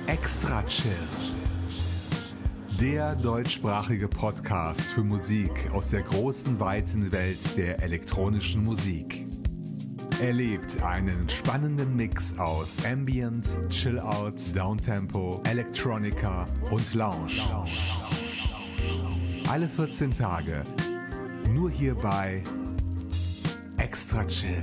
Extra Chill. Der deutschsprachige Podcast für Musik aus der großen, weiten Welt der elektronischen Musik. Erlebt einen spannenden Mix aus Ambient, Chill-Out, Downtempo, Electronica und Lounge. Alle 14 Tage, nur hier bei Extra Chill.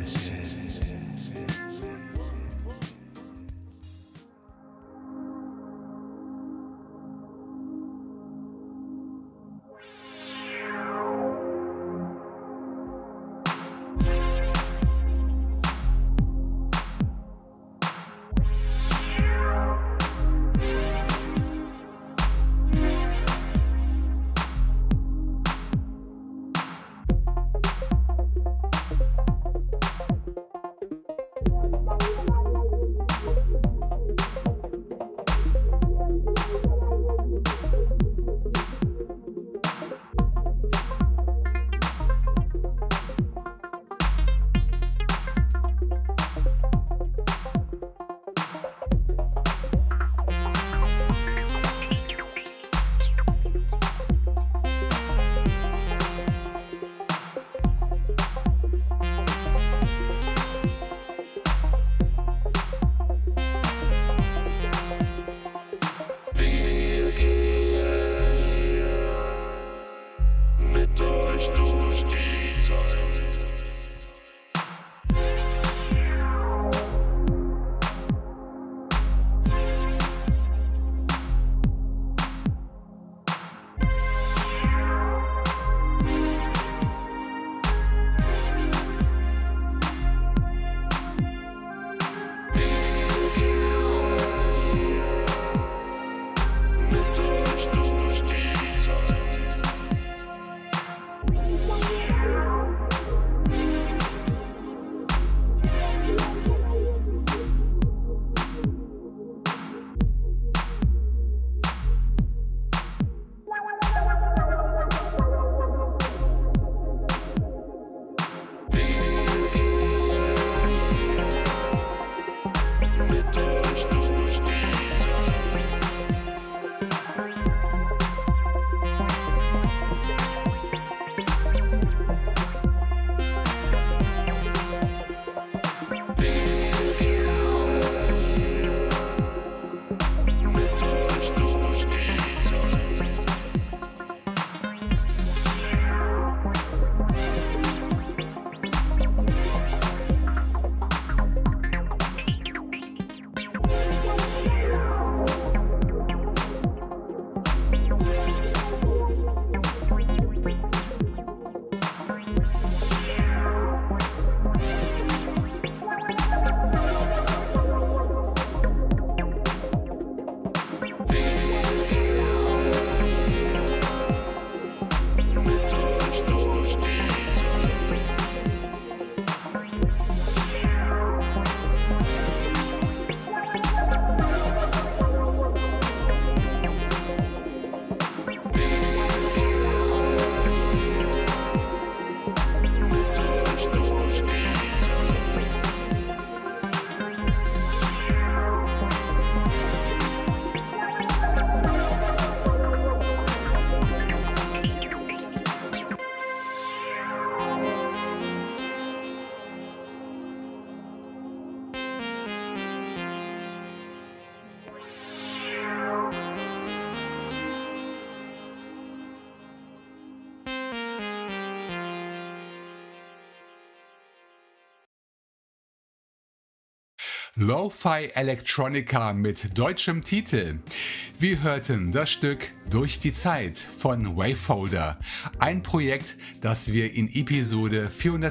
Lo-Fi Electronica mit deutschem Titel. Wir hörten das Stück Durch die Zeit von Wavefolder, ein Projekt, das wir in Episode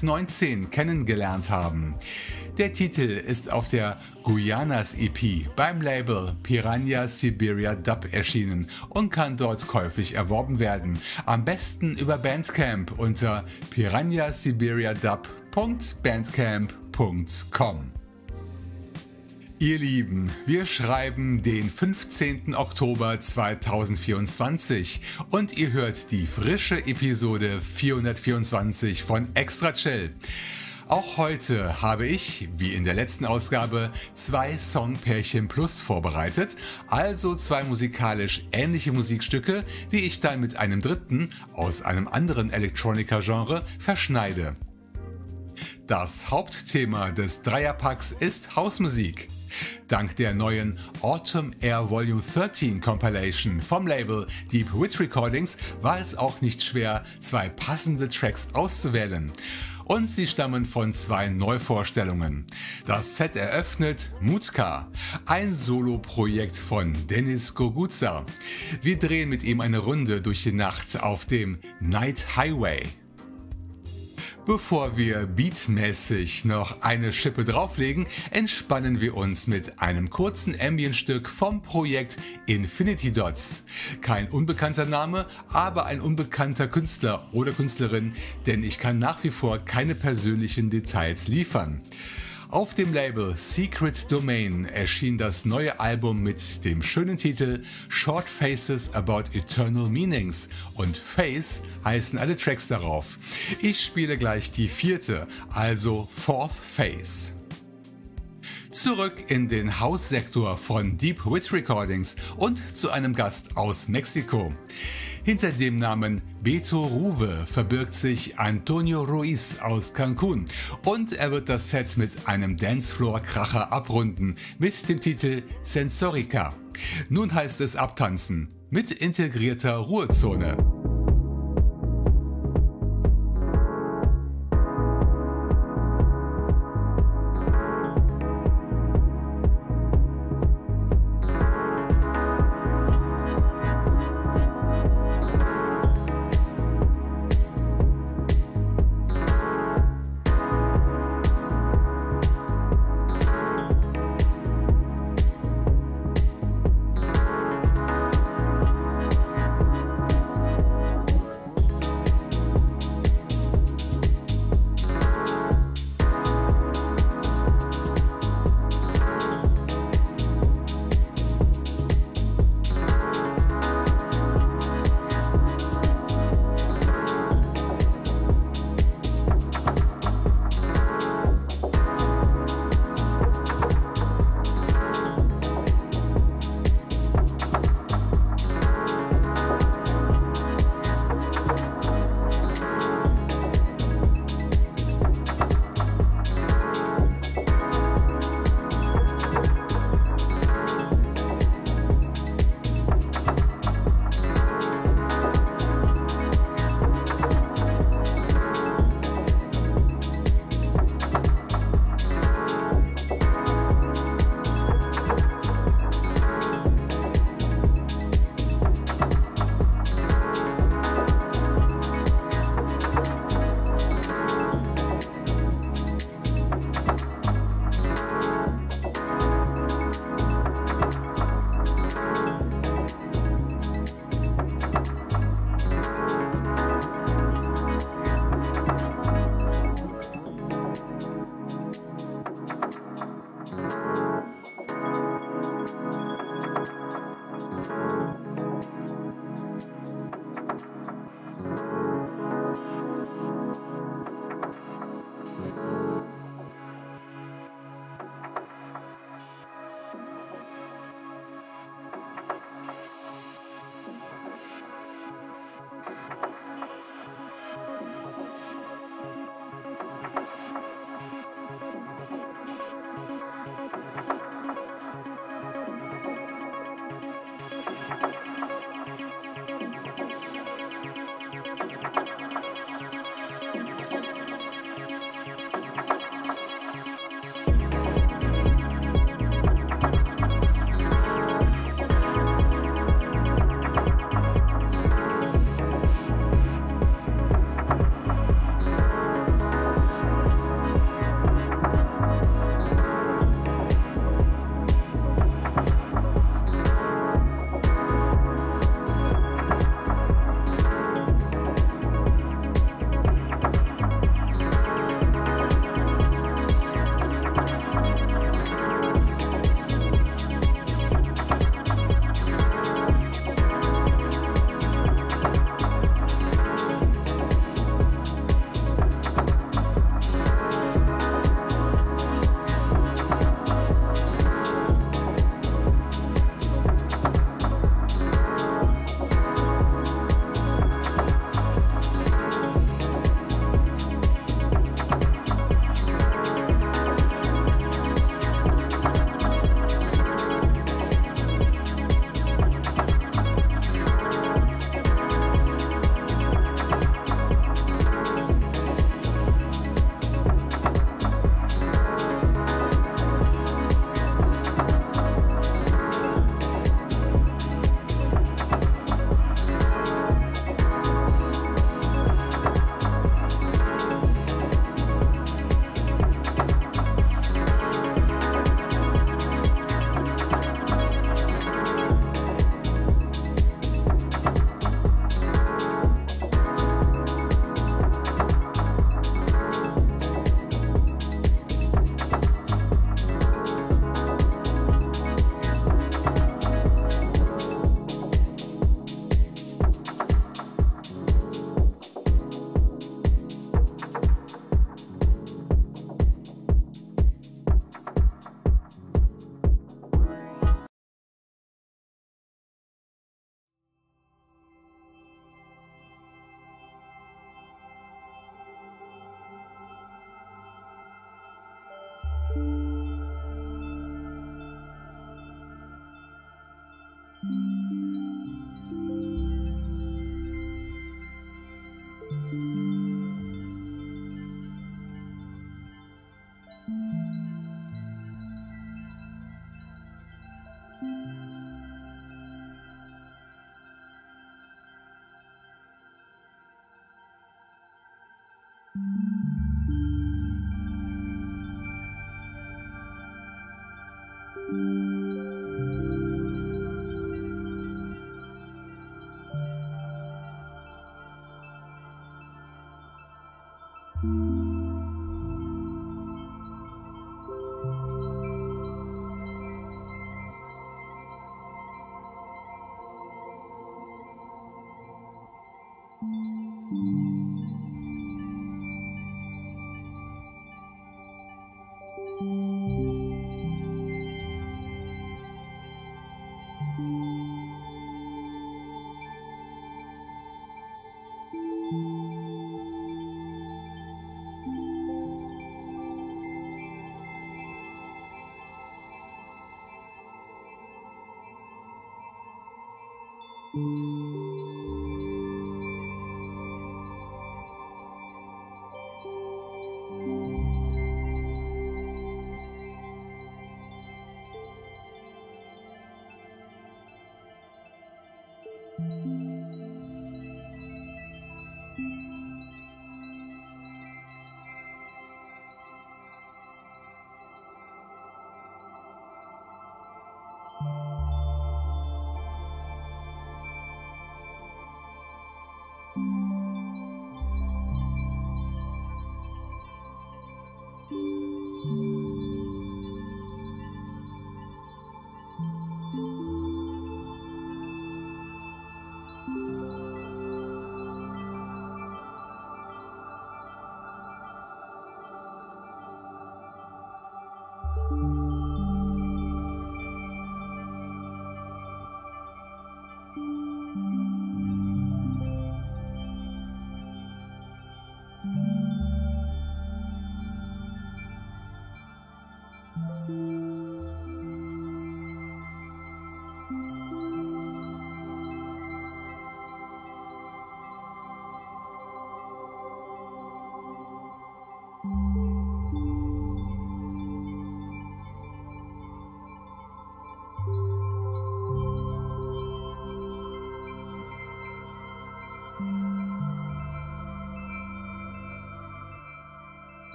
419 kennengelernt haben. Der Titel ist auf der Guyanas EP beim Label Piranha Siberia Dub erschienen und kann dort käuflich erworben werden. Am besten über Bandcamp unter piranhasiberiadub.bandcamp.com. Ihr Lieben, wir schreiben den 15. Oktober 2024 und ihr hört die frische Episode 424 von Extra Chill. Auch heute habe ich, wie in der letzten Ausgabe, 2 Songpärchen plus vorbereitet, also 2 musikalisch ähnliche Musikstücke, die ich dann mit einem dritten aus einem anderen Electronica-Genre verschneide. Das Hauptthema des Dreierpacks ist Hausmusik. Dank der neuen Autumn Air Volume 13 Compilation vom Label Deep Wit Recordings war es auch nicht schwer, 2 passende Tracks auszuwählen. Und sie stammen von 2 Neuvorstellungen. Das Set eröffnet Mutka, ein Solo-Projekt von Denis Gurguza. Wir drehen mit ihm eine Runde durch die Nacht auf dem Night Highway. Bevor wir beatmäßig noch eine Schippe drauflegen, entspannen wir uns mit einem kurzen Ambient-Stück vom Projekt Infinity Dots. Kein unbekannter Name, aber ein unbekannter Künstler oder Künstlerin, denn ich kann nach wie vor keine persönlichen Details liefern. Auf dem Label Secret Domain erschien das neue Album mit dem schönen Titel Short Faces About Eternal Meanings und Face heißen alle Tracks darauf. Ich spiele gleich die 4., also Fourth Face. Zurück in den Haussektor von Deep Wit Recordings und zu einem Gast aus Mexiko. Hinter dem Namen Beto Ruwe verbirgt sich Antonio Ruiz aus Cancun und er wird das Set mit einem Dancefloor-Kracher abrunden mit dem Titel Sensorica. Nun heißt es abtanzen mit integrierter Ruhezone.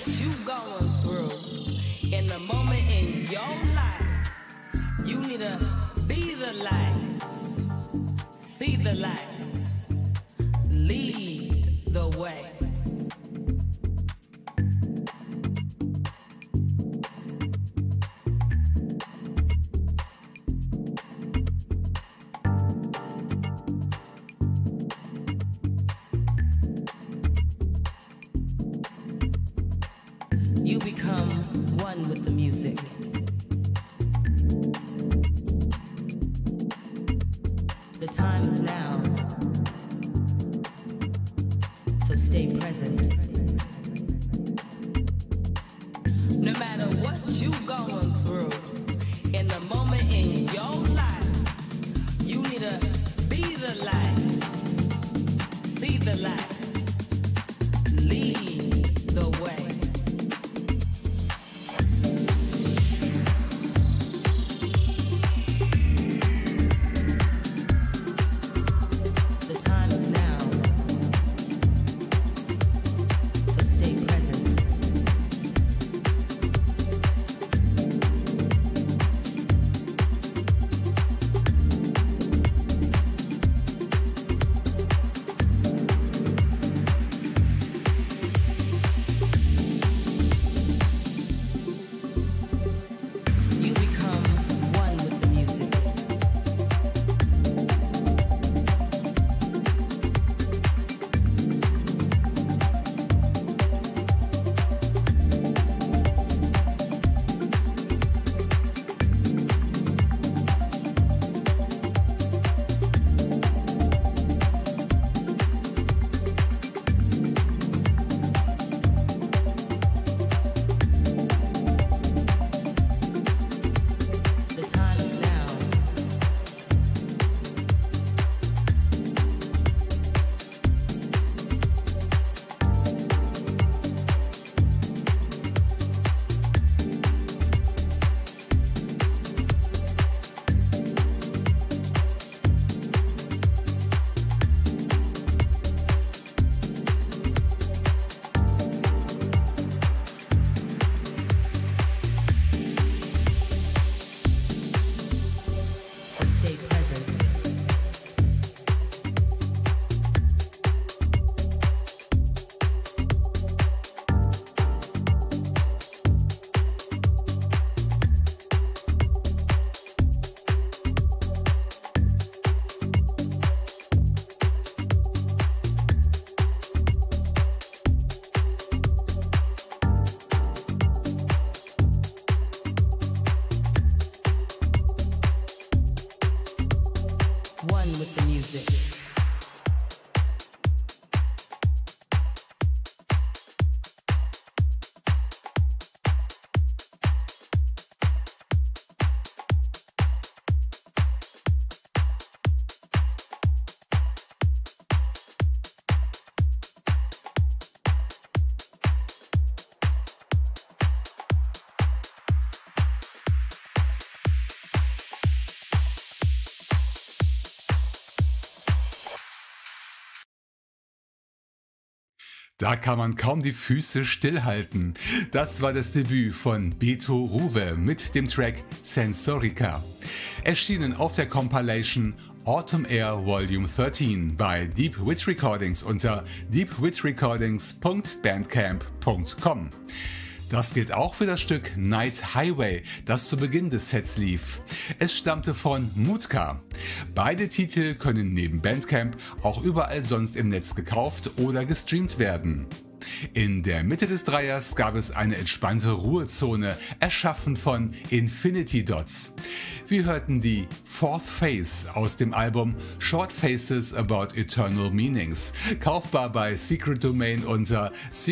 you going through, in the moment in your life, you need to be the light, see the light, lead the way. You become one with the music. The time is now, so stay present. No matter what you going through, in the moment in your life, you need to be the light, see the light, lead the way. With the music. Da kann man kaum die Füße stillhalten. Das war das Debüt von Beto Ruwe mit dem Track Sensorica. Erschienen auf der Compilation Autumn Air Volume 13 bei Deep Wit Recordings unter deepwitrecordings.bandcamp.com. Das gilt auch für das Stück Night Highway, das zu Beginn des Sets lief. Es stammte von Mutka. Beide Titel können neben Bandcamp auch überall sonst im Netz gekauft oder gestreamt werden. In der Mitte des Dreiers gab es eine entspannte Ruhezone, erschaffen von Infinity Dots. Wir hörten die Fourth Phase aus dem Album Short Faces About Eternal Meanings, kaufbar bei Secret Domain unter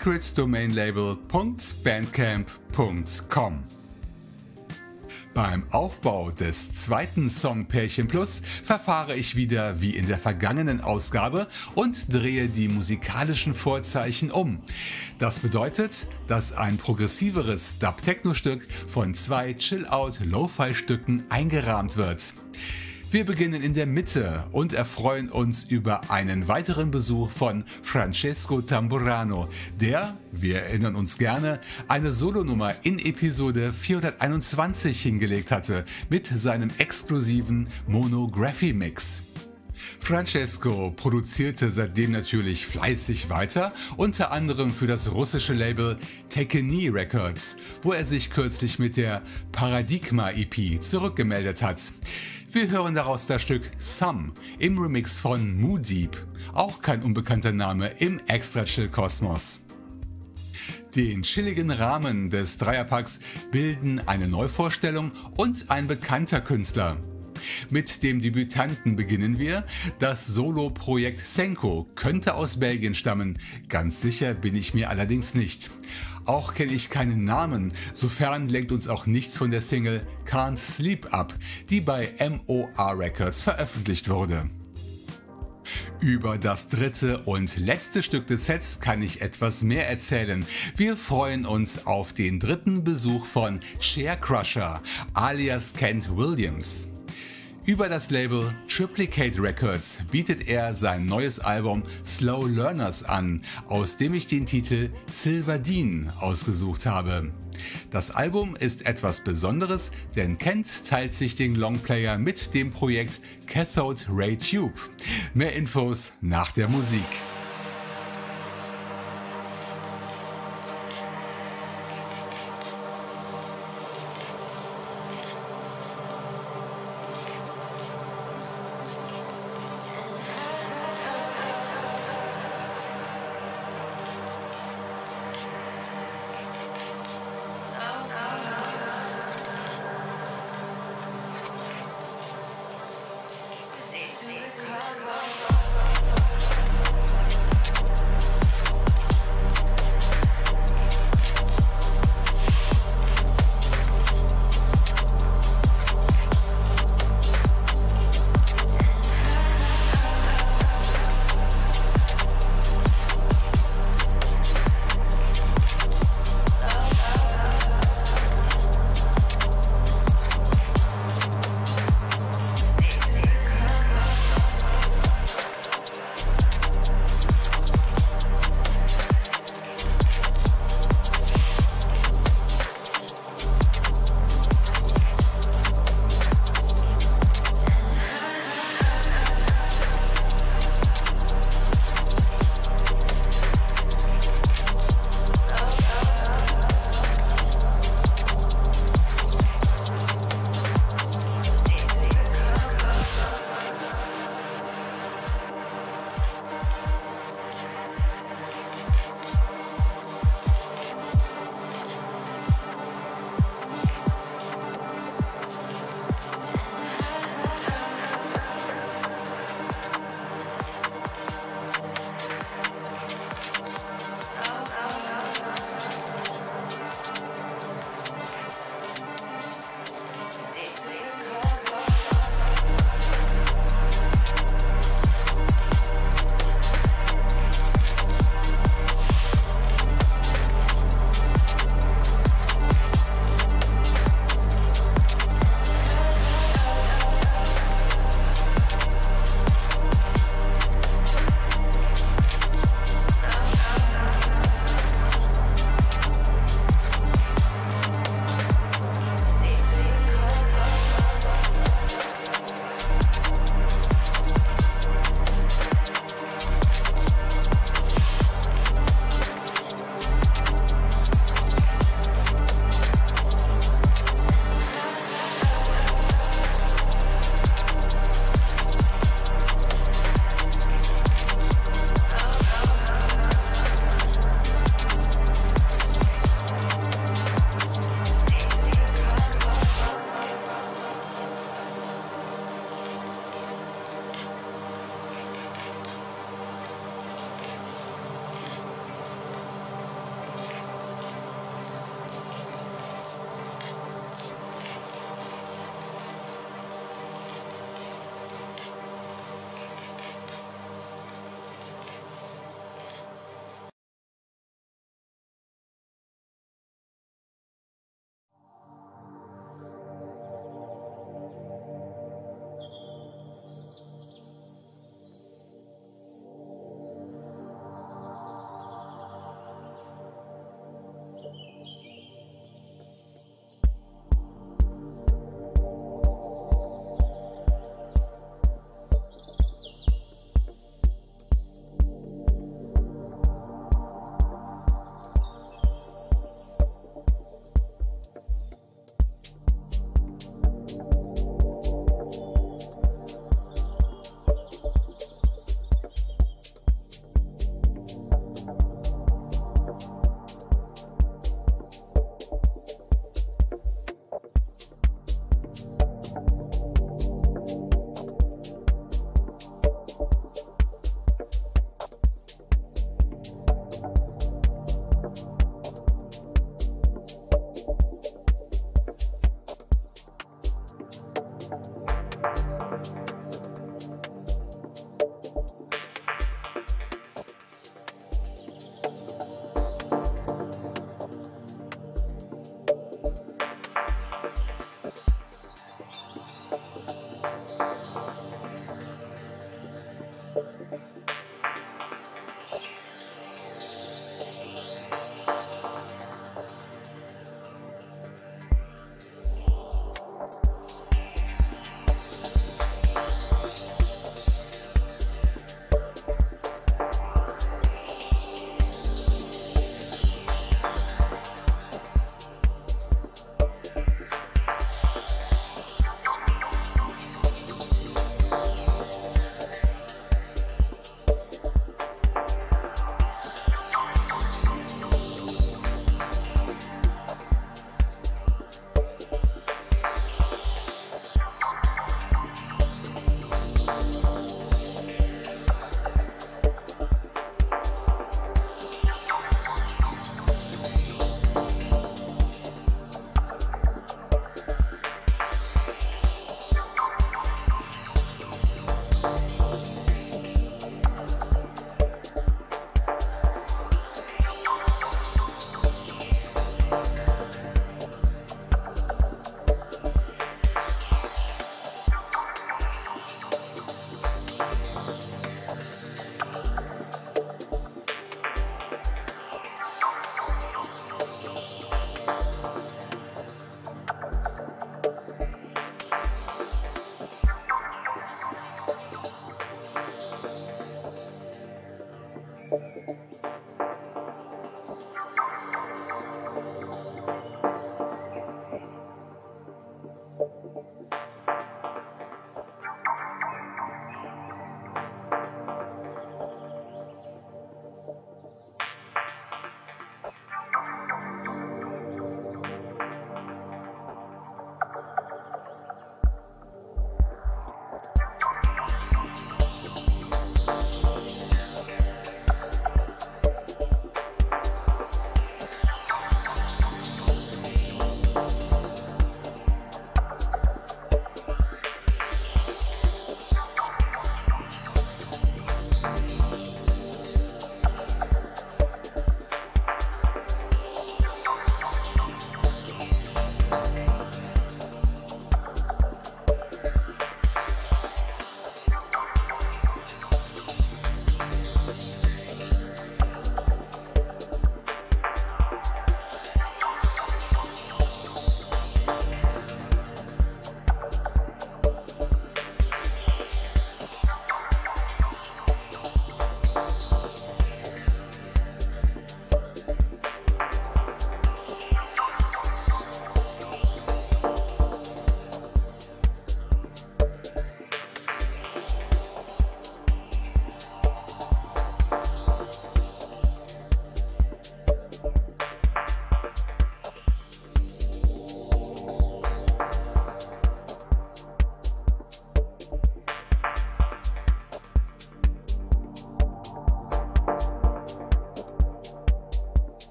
secretdomainlabel.bandcamp.com. Beim Aufbau des zweiten Song Pärchen Plus verfahre ich wieder wie in der vergangenen Ausgabe und drehe die musikalischen Vorzeichen um. Das bedeutet, dass ein progressiveres Dub-Techno-Stück von zwei Chill-Out-Lo-Fi-Stücken eingerahmt wird. Wir beginnen in der Mitte und erfreuen uns über einen weiteren Besuch von Francesco Tamburrano, der, wir erinnern uns gerne, eine Solonummer in Episode 421 hingelegt hatte mit seinem exklusiven Monography-Mix. Francesco produzierte seitdem natürlich fleißig weiter, unter anderem für das russische Label Tekeni Records, wo er sich kürzlich mit der Paradigma EP zurückgemeldet hat. Wir hören daraus das Stück Some im Remix von Mudeep, auch kein unbekannter Name im Extra-Chill-Kosmos. Den chilligen Rahmen des Dreierpacks bilden eine Neuvorstellung und ein bekannter Künstler. Mit dem Debütanten beginnen wir. Das Solo-Projekt Senko könnte aus Belgien stammen, ganz sicher bin ich mir allerdings nicht. Auch kenne ich keinen Namen, sofern lenkt uns auch nichts von der Single Can't Sleep ab, die bei MOR Records veröffentlicht wurde. Über das dritte und letzte Stück des Sets kann ich etwas mehr erzählen. Wir freuen uns auf den dritten Besuch von Chair Crusher alias Kent Williams. Über das Label Triplicate Records bietet er sein neues Album Slow Learners an, aus dem ich den Titel Silverdine ausgesucht habe. Das Album ist etwas Besonderes, denn Kent teilt sich den Longplayer mit dem Projekt Cathode Ray Tube. Mehr Infos nach der Musik.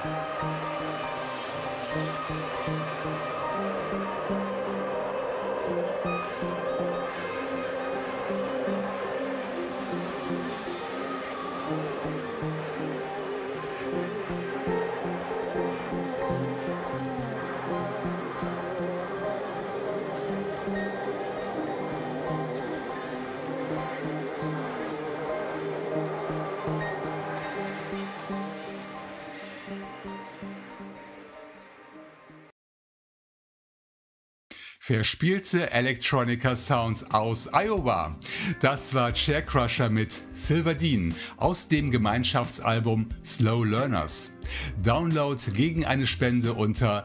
Verspielte Electronica Sounds aus Iowa. Das war Chaircrusher mit Silver Dean aus dem Gemeinschaftsalbum Slow Learners. Download gegen eine Spende unter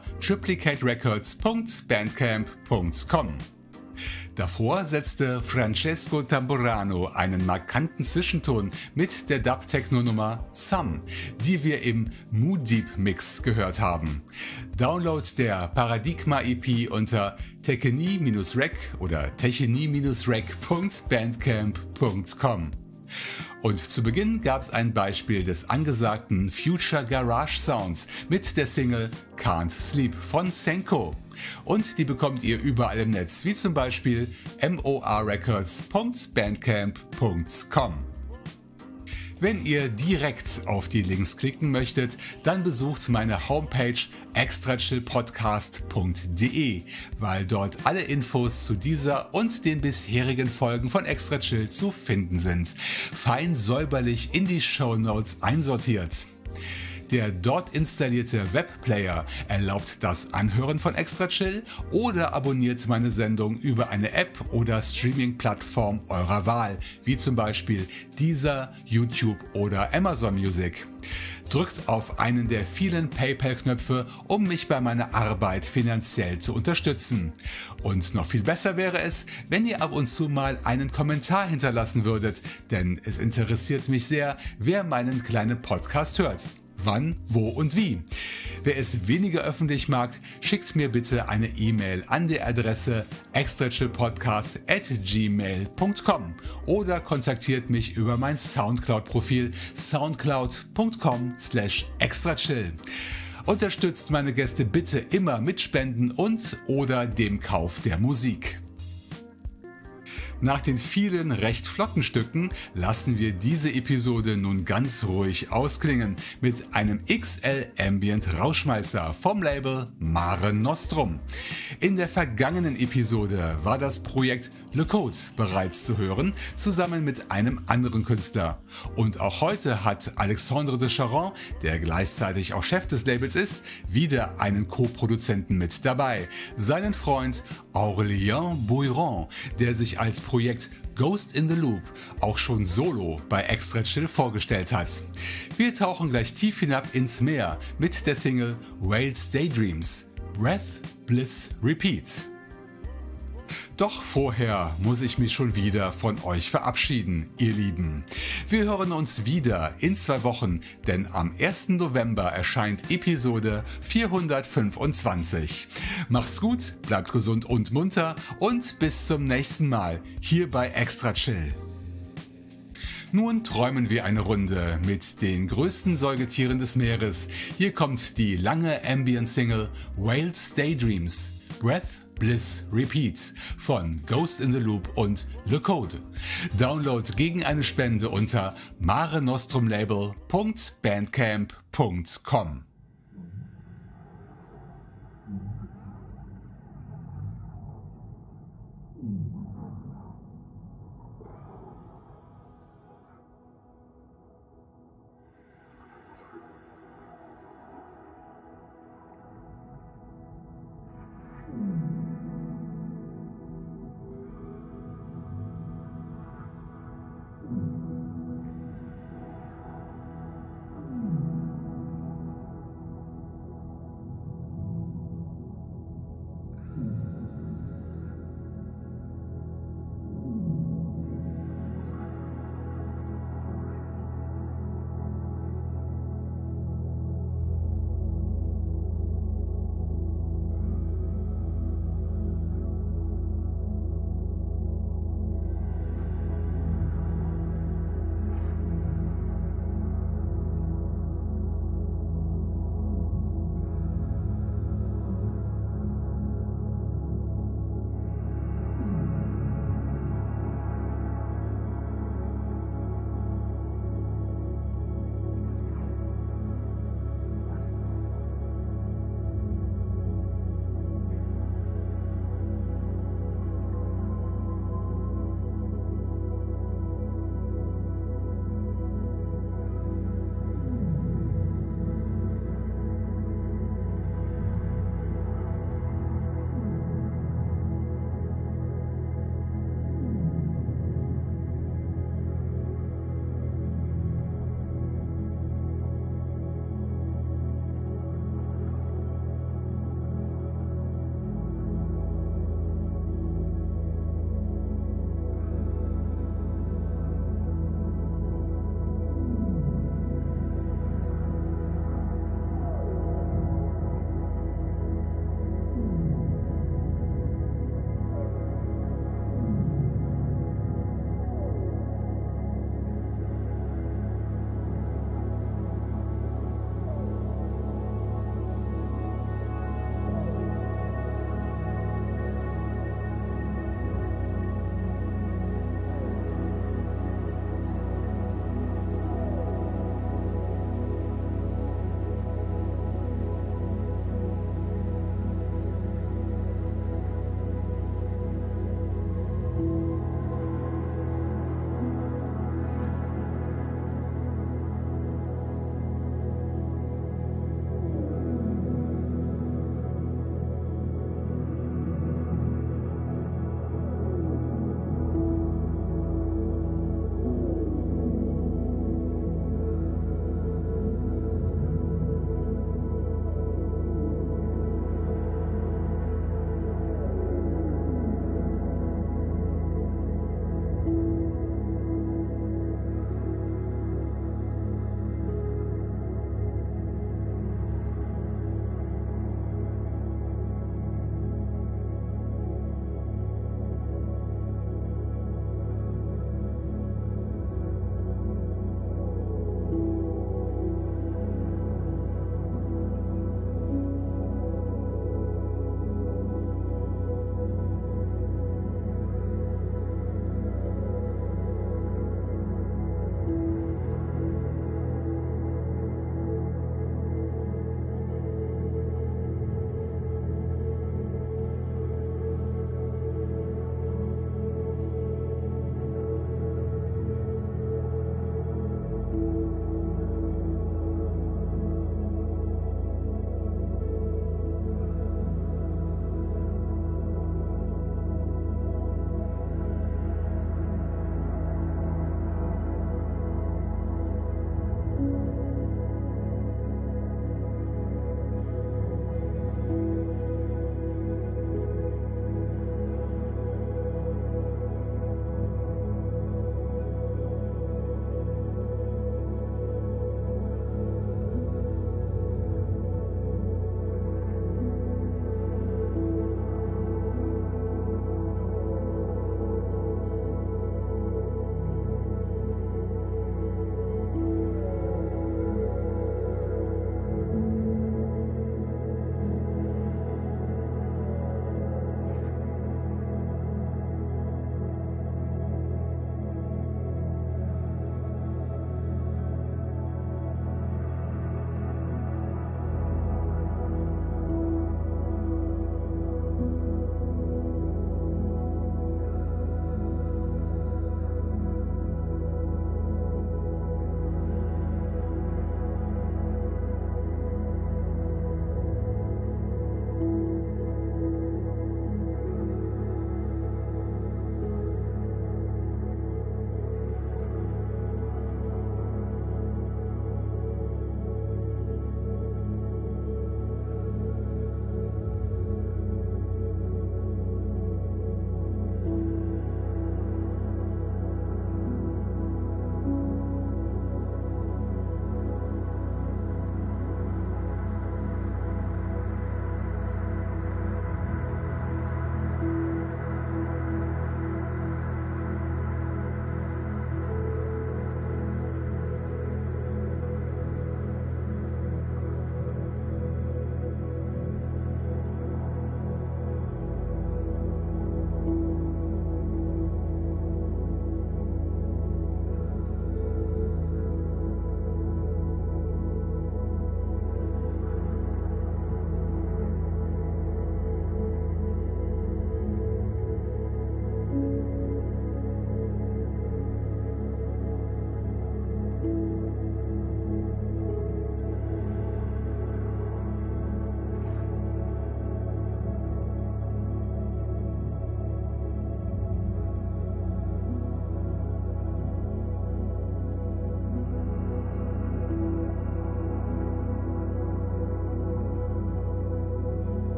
triplicaterecords.bandcamp.com. Davor setzte Francesco Tamburano einen markanten Zwischenton mit der Dub-Techno-Nummer Some, die wir im Mood Deep Mix gehört haben. Download der Paradigma EP unter techni-rec oder techni-rec.bandcamp.com. Und zu Beginn gab es ein Beispiel des angesagten Future Garage Sounds mit der Single Can't Sleep von Senko. Und die bekommt ihr überall im Netz, wie zum Beispiel morrecords.bandcamp.com. Wenn ihr direkt auf die Links klicken möchtet, dann besucht meine Homepage extrachillpodcast.de, weil dort alle Infos zu dieser und den bisherigen Folgen von Extra Chill zu finden sind. Fein säuberlich in die Shownotes einsortiert. Der dort installierte Webplayer erlaubt das Anhören von Extra Chill oder abonniert meine Sendung über eine App oder Streaming-Plattform eurer Wahl, wie zum Beispiel Deezer, YouTube oder Amazon Music. Drückt auf einen der vielen PayPal-Knöpfe, um mich bei meiner Arbeit finanziell zu unterstützen. Und noch viel besser wäre es, wenn ihr ab und zu mal einen Kommentar hinterlassen würdet, denn es interessiert mich sehr, wer meinen kleinen Podcast hört. Wann, wo und wie. Wer es weniger öffentlich mag, schickt mir bitte eine E-Mail an die Adresse extrachillpodcast@gmail.com oder kontaktiert mich über mein Soundcloud-Profil soundcloud.com/extrachill. Unterstützt meine Gäste bitte immer mit Spenden und oder dem Kauf der Musik. Nach den vielen recht flotten Stücken lassen wir diese Episode nun ganz ruhig ausklingen mit einem XL Ambient Rauschmeißer vom Label Mare Nostrum. In der vergangenen Episode war das Projekt Le Code bereits zu hören, zusammen mit einem anderen Künstler. Und auch heute hat Alexandre de Charon, der gleichzeitig auch Chef des Labels ist, wieder einen Co-Produzenten mit dabei, seinen Freund Aurélien Bouiron, der sich als Projekt Ghost in the Loop auch schon solo bei Extra Chill vorgestellt hat. Wir tauchen gleich tief hinab ins Meer mit der Single Whales Daydreams, Breath, Bliss, Repeat. Doch vorher muss ich mich schon wieder von euch verabschieden, ihr Lieben. Wir hören uns wieder in 2 Wochen, denn am 1. November erscheint Episode 425. Macht's gut, bleibt gesund und munter und bis zum nächsten Mal hier bei Extra Chill. Nun träumen wir eine Runde mit den größten Säugetieren des Meeres. Hier kommt die lange Ambient-Single Whales Daydreams, Breath, Bliss, Repeat von Ghost in the Loop und Le Code. Download gegen eine Spende unter marenostrumlabel.bandcamp.com.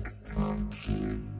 Extra chill.